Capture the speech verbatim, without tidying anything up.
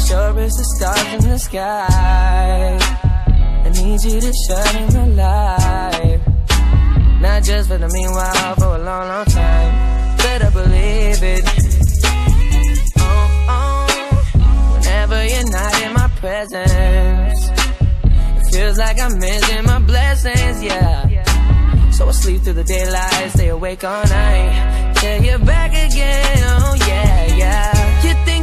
sure it's the stars in the sky. I need you to shine in my life, not just for the meanwhile, for a long, long time. Better believe it. Oh, oh. Whenever you're not in my presence, it feels like I'm missing my blessings, yeah. So I sleep through the daylight, stay awake all night till you're back again, oh yeah, yeah. You think